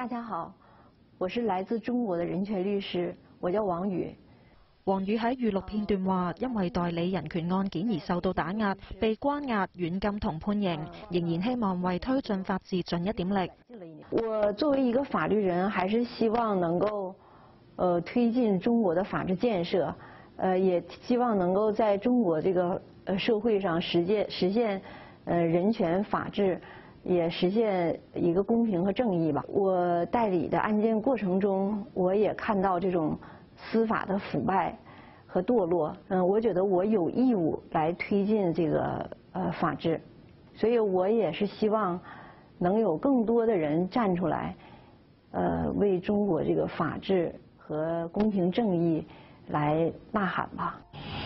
大家好，我是来自中國的人權律師，我叫王宇。 王宇喺預錄片段話，因為代理人權案件而受到打壓，被關押、軟禁同判刑，仍然希望為推進法治盡一點力。 我作為一個法律人，還是希望能夠推進中國的法治建設，也希望能夠在中國這個社會上實現人權法治，也實現一個公平和正義吧。我代理的案件過程中，我也看到這種司法的腐敗和墮落，我覺得我有義務來推進這個法治，所以我也是希望能有更多的人站出來，為中國這個法治和公平正義來吶喊吧。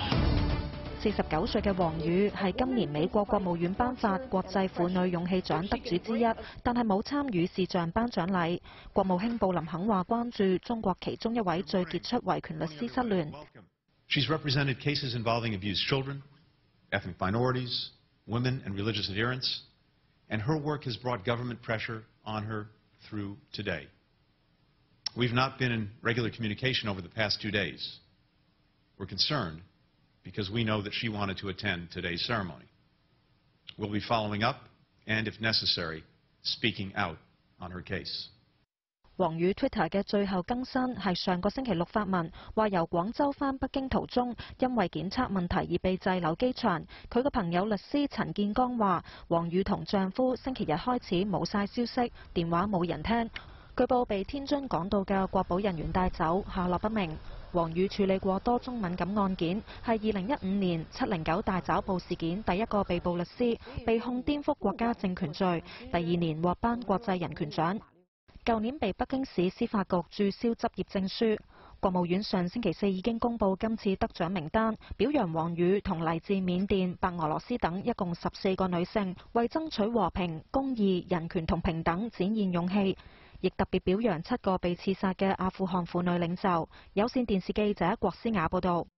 49歲嘅王宇係今年美國國務院頒發國際婦女勇氣獎得主之一，但係冇參與視像頒獎禮。國務卿布林肯話關注中國其中一位最傑出維權律師失聯。 She's represented cases involving abused children, ethnic minorities, women and religious adherents, and her work has brought government pressure on her through today. We've not been in regular communication over the past 2 days. We're concerned because we know that she wanted to attend today's ceremony. We'll be following up and, if necessary, speaking out on her case. 王宇 Twitter 嘅最後更新係上個星期六發文，話由廣州返北京途中，因為檢測問題而被滯留機場。佢嘅朋友律師陳建剛話，王宇同丈夫星期日開始冇晒消息，電話冇人聽。據報被天津港島嘅國保人員帶走，下落不明。王宇處理過多宗敏感案件，係2015年709大抓捕事件第一個被捕律師，被控顛覆國家政權罪，第2年獲頒國際人權獎。舊年被北京市司法局註銷執業證書。國務院上星期4已經公布今次得獎名單，表揚王宇同嚟自緬甸、白俄羅斯等一共14個女性，為爭取和平、公義、人權同平等展現勇氣。亦特別表揚7個被刺殺嘅阿富汗婦女領袖。有線電視記者郭思雅報道。